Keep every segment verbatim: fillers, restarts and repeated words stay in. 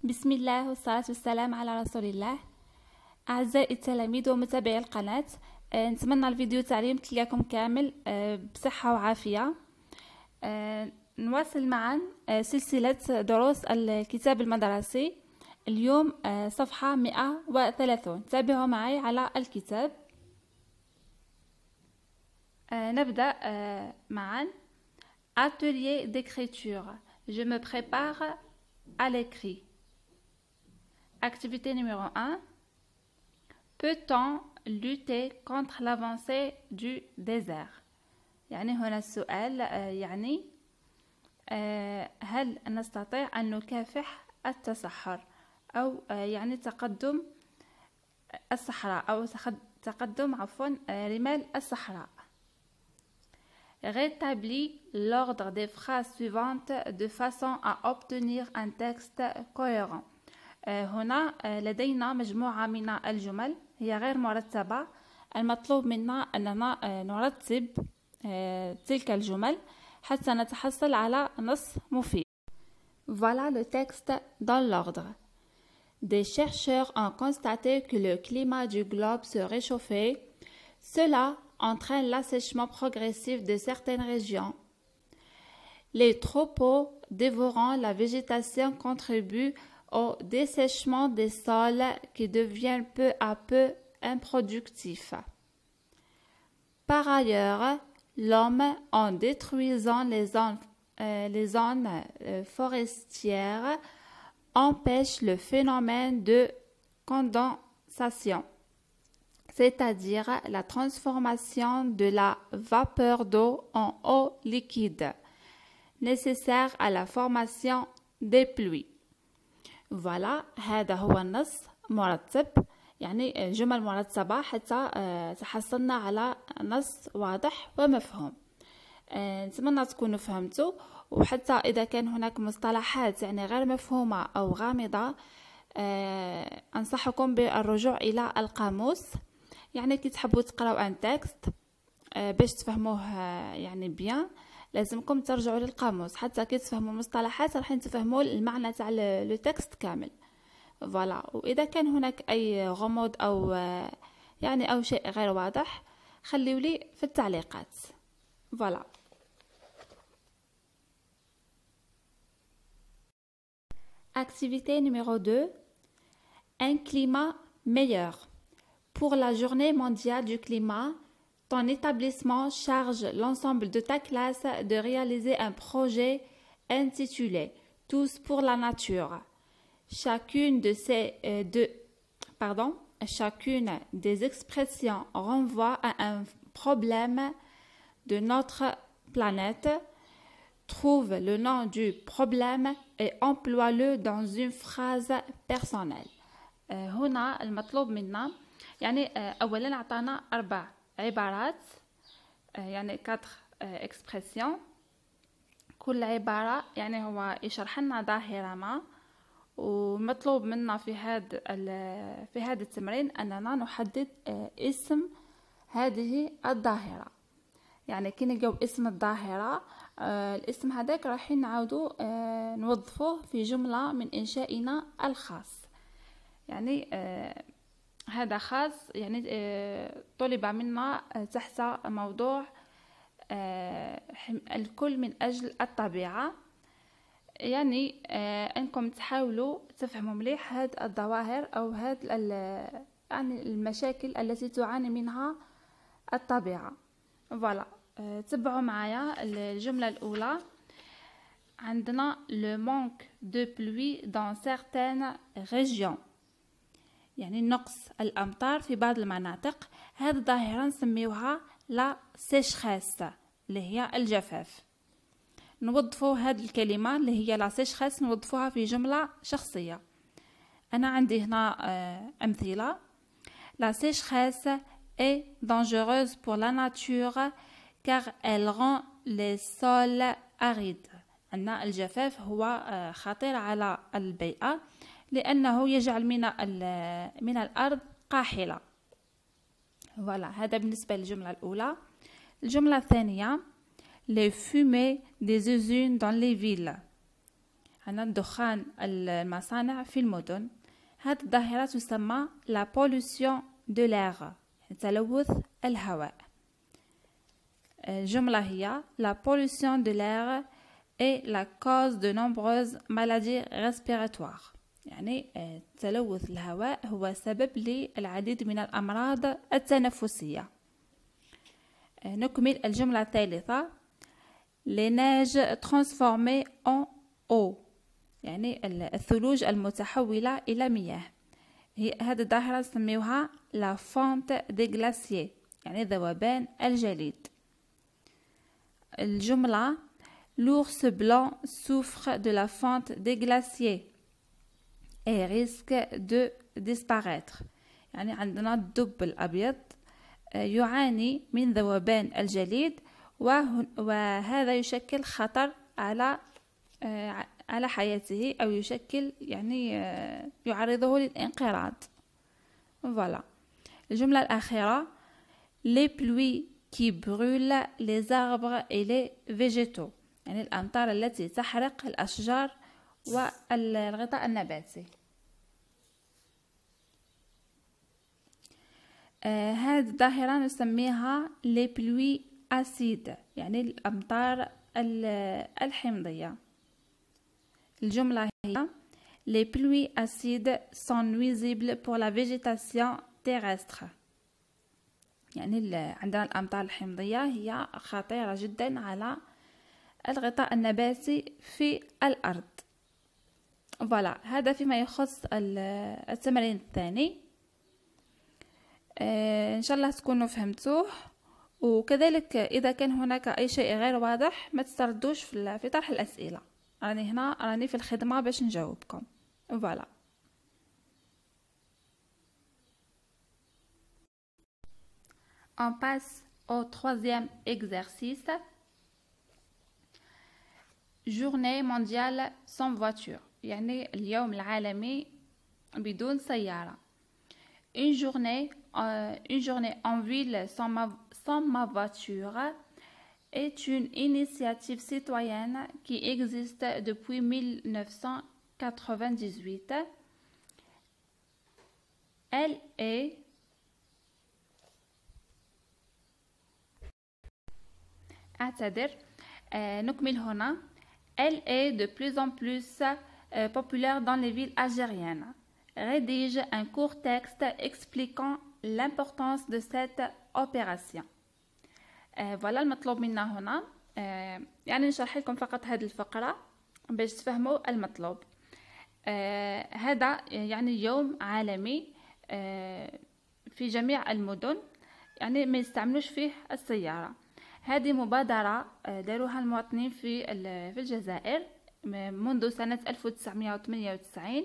بسم الله والصلاة والسلام على رسول الله. أعزائي التلاميذ ومتابعي القناة، أه نتمنى الفيديو تعليم تلقاكم كامل أه بصحة وعافية. أه نواصل معا أه سلسلة دروس الكتاب المدرسي. اليوم أه صفحة مئة وثلاثون. تابعوا معي على الكتاب. أه نبدأ أه معا. Atelier d'écriture. Je me prépare à l'écrit. Activité numéro un. Peut-on lutter contre l'avancée du désert؟ يعني هنا السؤال يعني هل نستطيع أن نكافح التصحر أو يعني تقدم الصحراء أو تقدم عفوا رمال الصحراء. Rétablis l'ordre des phrases suivantes de façon à obtenir un texte cohérent. هنا لدينا مجموعة من الجمل هي غير مرتبة. المطلوب منا أننا نرتب تلك الجمل حتى نتحصل على نص مفيد. Voilà le texte dans l'ordre. Des chercheurs ont constaté que le climat du globe se réchauffait. Cela entraîne l'assèchement progressif de certaines régions. Les troupeaux dévorant la végétation contribuent au dessèchement des sols qui deviennent peu à peu improductifs. Par ailleurs, l'homme, en détruisant les zones, euh, les zones euh, forestières, empêche le phénomène de condensation, c'est-à-dire la transformation de la vapeur d'eau en eau liquide, nécessaire à la formation des pluies. فوالا هذا هو النص مرتب، يعني جمل مرتبة حتى تحصلنا على نص واضح ومفهوم. نتمنى تكونوا فهمتوا، وحتى إذا كان هناك مصطلحات يعني غير مفهومة أو غامضة أنصحكم بالرجوع إلى القاموس. يعني كي تحبوا تقراو ان تكست باش تفهموه يعني بيان لازمكم ترجعوا للقاموس، حتى كي تفهموا المصطلحات راح تفهموا المعنى تاع لو تكست كامل. فوالا، واذا كان هناك اي غموض او يعني او شيء غير واضح خليوا لي في التعليقات. فوالا. Activité numéro deux. Un climat meilleur. Pour la journée mondiale du climat, ton établissement charge l'ensemble de ta classe de réaliser un projet intitulé « Tous pour la nature ». Chacune de ces euh, deux, pardon, chacune des expressions renvoie à un problème de notre planète. Trouve le nom du problème et emploie-le dans une phrase personnelle. euh, هنا المطلوب منا يعني أولا أعطانا أربع عبارات، يعني quatre expressions. كل عبارة يعني هو يشرح لنا ظاهرة ما، ومطلوب منا في هذا في هذا التمرين أننا نحدد اسم هذه الظاهرة. يعني كي نلقاو اسم الظاهرة الاسم هذاك راح نعاودو نوظفوه في جملة من إنشائنا الخاص. يعني هذا خاص يعني طلب منا تحت موضوع الكل من أجل الطبيعة. يعني أنكم تحاولوا تفهموا مليح هذه الظواهر أو هذه يعني المشاكل التي تعاني منها الطبيعة. فوالا، تبعوا معايا الجملة الأولى. عندنا le manque de pluie dans certaines régions، يعني نقص الأمطار في بعض المناطق. هذه الظاهرة نسميوها لا سيشخاس اللي هي الجفاف. نوظفوا هذه الكلمة اللي هي لا سيشخاس نوظفوها في جملة شخصية. أنا عندي هنا أمثلة. La sécheresse est dangereuse pour la nature car elle rend les sols arides. أن الجفاف هو خطير على البيئة لأنه يجعل من من الأرض قاحلة. فوالا، هذا بالنسبة للجملة الأولى. الجملة الثانية. Les fumées des usines dans les villes. عندنا دخان المصانع في المدن. هذه الظاهرة تسمى la pollution de l'air، تلوث الهواء. الجملة هي la pollution de l'air est la cause de nombreuses maladies respiratoires. يعني تلوث الهواء هو سبب للعديد من الأمراض التنفسية. نكمل الجملة الثالثة les neiges transformées en eau، يعني الثلوج المتحولة إلى مياه. هذه الظاهرة نسميوها la fonte des glaciers، يعني ذوبان الجليد. الجملة l'ours blanc souffre de la fonte des glaciers et risque de disparaître، يعني عندنا الدب الأبيض يعاني من ذوبان الجليد، وهذا يشكل خطر على على حياته، أو يشكل يعني يعرضه للانقراض. فوالا. الجملة الأخيرة les pluies qui brûlent les arbres et les végétaux، يعني الأمطار التي تحرق الأشجار والغطاء النباتي. آه هذه الظاهرة نسميها les pluies acides، يعني الأمطار الحمضية. الجملة هي les pluies acides sont nuisibles pour la végétation terrestre، يعني عندنا الأمطار الحمضية هي خطيرة جدا على الغطاء النباتي في الأرض. فوالا، هذا فيما يخص التمرين الثاني. آه إن شاء الله تكونوا فهمتوه، وكذلك إذا كان هناك أي شيء غير واضح ما تستردوش في طرح الأسئلة، راني هنا راني في الخدمة باش نجاوبكم. فوالا. On passe au troisième exercice. Journée mondiale sans voiture، يعني اليوم العالمي بدون سيارة. Une journée, euh, une journée en ville sans ma, sans ma voiture est une initiative citoyenne qui existe depuis mille neuf cent quatre-vingt-dix-huit. Elle est أعتذر euh, نكمل هنا. Elle est de plus en plus euh, populaire dans les villes algériennes. Rédige un court texte expliquant l'importance de cette opération. euh, voilà المطلوب منا هنا. euh, يعني نشرح لكم فقط هذه الفقرة باش تفهموا المطلوب. آه هذا يعني يوم عالمي آه في جميع المدن، يعني ما يستعملوش فيه السيارة. هذه مبادرة داروها المواطنين في في الجزائر منذ سنة ألف وتسعمائة وثمانية وتسعين.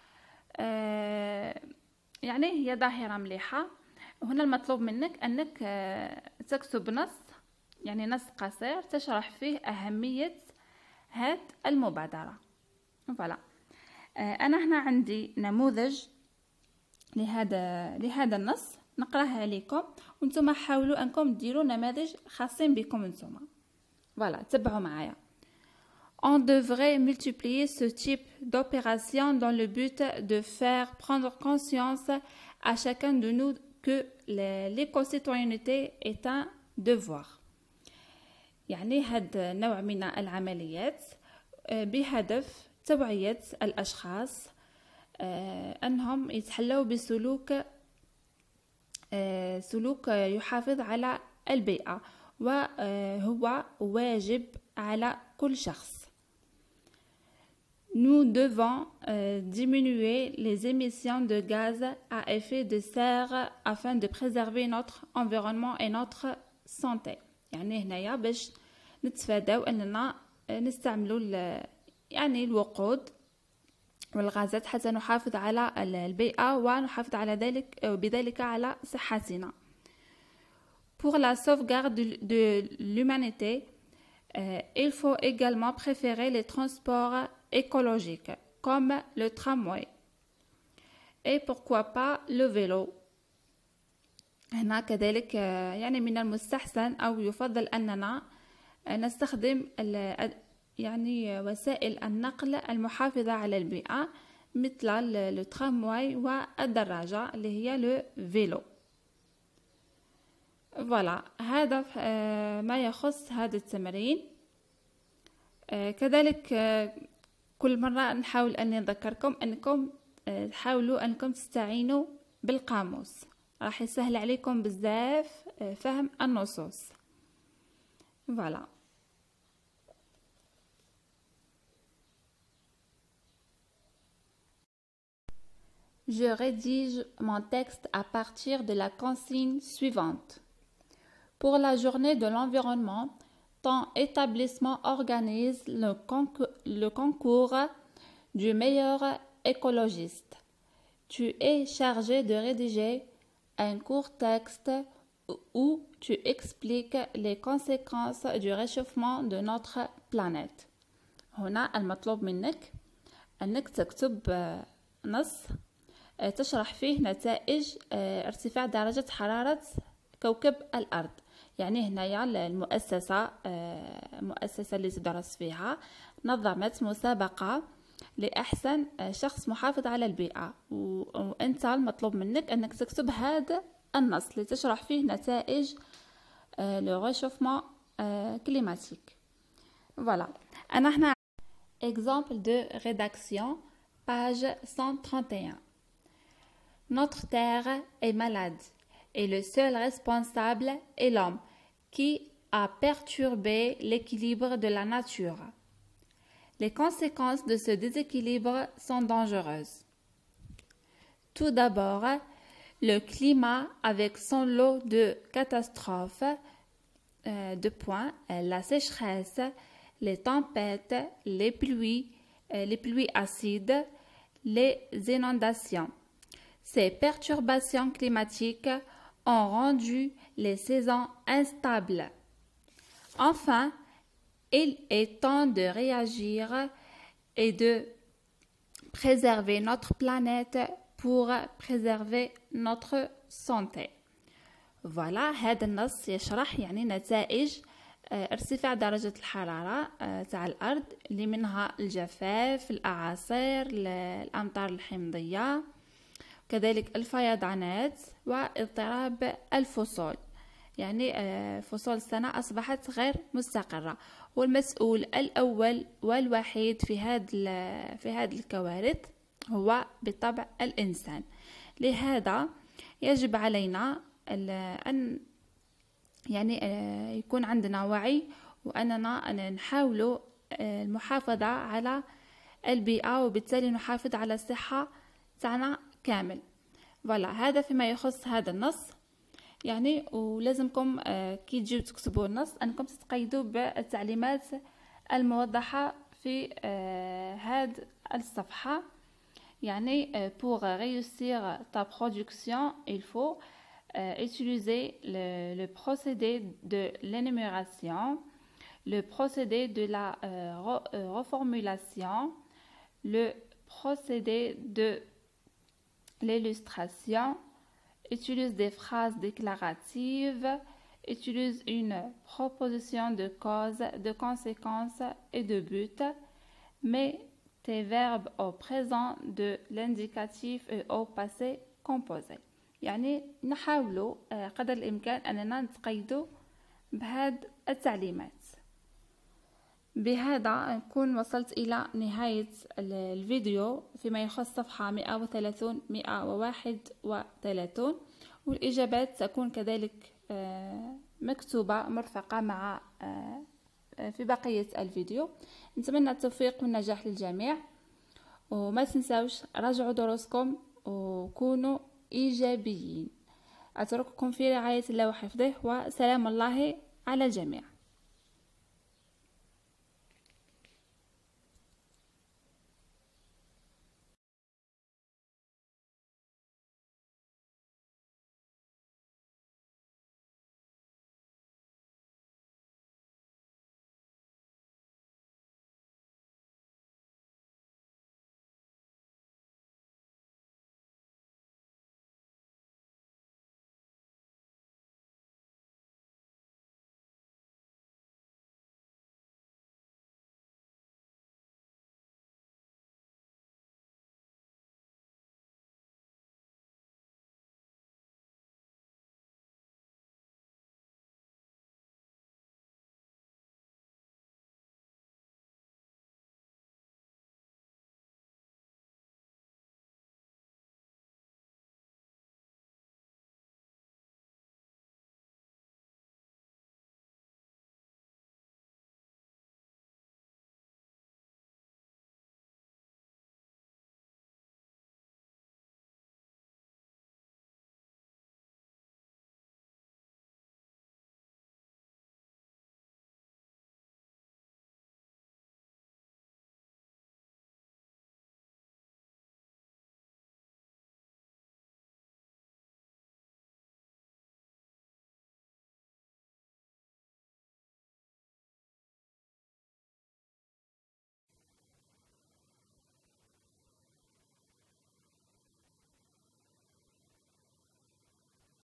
يعني هي ظاهرة مليحة. هنا المطلوب منك أنك تكتب نص، يعني نص قصير تشرح فيه أهمية هذه المبادرة. فوالا. أنا هنا عندي نموذج لهذا لهذا النص نقراها عليكم، وانتم حاولوا انكم ديروا نماذج خاصين بكم انتم. فوالا، تبعوا معايا. On devrait multiplier ce type d'opération dans le but de faire prendre conscience à chacun de nous que l'éco-citoyenneté est un devoir. يعني هذا النوع من العمليات بهدف توعية الأشخاص أنهم يتحلوا بسلوك سلوك يحافظ على البيئة، وهو واجب على كل شخص. Nous devons diminuer les émissions de gaz à effet de serre afin de préserver notre environnement et notre santé. يعني هنايا باش نتفاداو أننا نستعملوا يعني الوقود والغازات حتى نحافظ على البيئة ونحافظ على ذلك بذلك على صحتنا. Pour la sauvegarde de l'humanité, euh, il faut également préférer les transports écologiques comme le tramway et pourquoi pas le vélo. هنا كذلك يعني من المستحسن أو يفضل أننا نستخدم يعني وسائل النقل المحافظة على البيئة مثل الترامواي والدراجة اللي هي لو فيلو. فوالا هذا ما يخص هذا التمرين. كذلك كل مرة نحاول أن نذكركم أنكم تحاولوا أنكم تستعينوا بالقاموس، راح يسهل عليكم بزاف فهم النصوص. فوالا Je rédige mon texte à partir de la consigne suivante. Pour la journée de l'environnement, ton établissement organise le, concours, le concours du meilleur écologiste. Tu es chargé de rédiger un court texte où tu expliques les conséquences du réchauffement de notre planète. هنا المطلوب منك أنك تكتب نص تشرح فيه نتائج ارتفاع درجة حرارة كوكب الأرض. يعني هنايا المؤسسة المؤسسة اللي تدرس فيها نظمت مسابقة لأحسن شخص محافظ على البيئة، وأنت المطلوب منك أنك تكتب هذا النص اللي تشرح فيه نتائج le réchauffement climatique. Voilà. أنا هنا exemple de rédaction page cent trente et un. Notre terre est malade et le seul responsable est l'homme qui a perturbé l'équilibre de la nature. Les conséquences de ce déséquilibre sont dangereuses. Tout d'abord, le climat avec son lot de catastrophes, euh, de points, la sécheresse, les tempêtes, les pluies, euh, les pluies acides, les inondations. Ces perturbations climatiques ont rendu les saisons instables. Enfin, il est temps de réagir et de préserver notre planète pour préserver notre santé. Voilà, هذا النص يشرح يعني نتائج ارتفاع درجة الحرارة تاع الأرض اللي منها الجفاف، الأعاصير، الأمطار الحمضية، كذلك الفيضانات واضطراب الفصول. يعني فصول السنة أصبحت غير مستقرة، والمسؤول الأول والوحيد في هذه في هذه الكوارث هو بالطبع الإنسان. لهذا يجب علينا أن يعني يكون عندنا وعي، وأننا نحاول المحافظة على البيئة، وبالتالي نحافظ على الصحة تاعنا كامل. فوالا هذا فيما يخص هذا النص. يعني ولازمكم كي تجيو تكتبوا النص أنكم تتقيدوا بالتعليمات الموضحة في هذه الصفحة. يعني pour réussir ta production, il faut euh, utiliser le, le procédé de l'énumération, le procédé de la euh, re, euh, reformulation, le procédé de l'illustration, utilise des phrases déclaratives, utilise une proposition de cause, de conséquence et de but, mais tes verbes au présent de l'indicatif et au passé composé. يعني نحاولوا قدر الإمكان أننا نتقيدوا بهذه التعليمات. بهذا نكون وصلت إلى نهاية الفيديو فيما يخص صفحة مئة وثلاثين مئة وواحد وثلاثين، والإجابات تكون كذلك مكتوبة مرفقة مع في بقية الفيديو. نتمنى التوفيق والنجاح للجميع، وما تنساوش راجعوا دروسكم وكونوا إيجابيين. أترككم في رعاية الله وحفظه، وسلام الله على الجميع.